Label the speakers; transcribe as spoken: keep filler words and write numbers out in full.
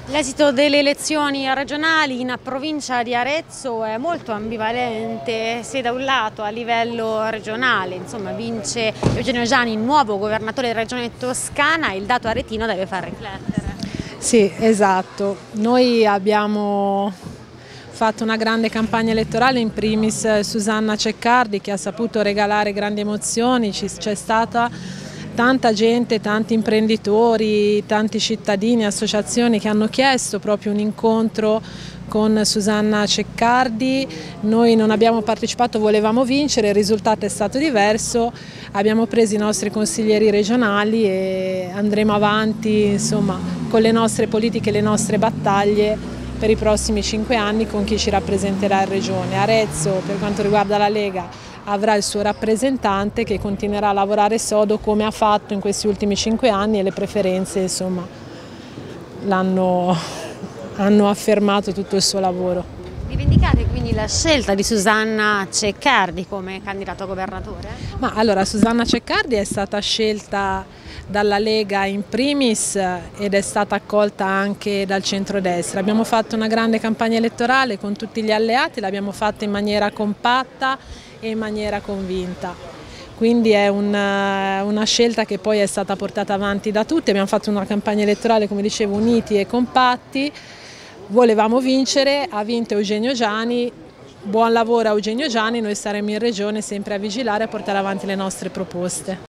Speaker 1: L'esito delle elezioni regionali in provincia di Arezzo è molto ambivalente, se da un lato a livello regionale insomma, vince Eugenio Giani, nuovo governatore della regione toscana, il dato aretino deve far riflettere.
Speaker 2: Sì, esatto. Noi abbiamo fatto una grande campagna elettorale, in primis Susanna Ceccardi, che ha saputo regalare grandi emozioni, c'è stata tanta gente, tanti imprenditori, tanti cittadini, associazioni che hanno chiesto proprio un incontro con Susanna Ceccardi. Noi non abbiamo partecipato, volevamo vincere, il risultato è stato diverso, abbiamo preso i nostri consiglieri regionali e andremo avanti insomma, con le nostre politiche e le nostre battaglie per i prossimi cinque anni con chi ci rappresenterà in regione. Arezzo, per quanto riguarda la Lega, avrà il suo rappresentante che continuerà a lavorare sodo come ha fatto in questi ultimi cinque anni e le preferenze insomma l'hanno hanno affermato tutto il suo lavoro.
Speaker 1: Rivendicate quindi la scelta di Susanna Ceccardi come candidato a governatore?
Speaker 2: Ma allora Susanna Ceccardi è stata scelta dalla Lega in primis ed è stata accolta anche dal centrodestra. Abbiamo fatto una grande campagna elettorale con tutti gli alleati, l'abbiamo fatta in maniera compatta e in maniera convinta. Quindi è una, una scelta che poi è stata portata avanti da tutti, abbiamo fatto una campagna elettorale come dicevo uniti e compatti, volevamo vincere, ha vinto Eugenio Giani, buon lavoro a Eugenio Giani, noi saremo in regione sempre a vigilare e a portare avanti le nostre proposte.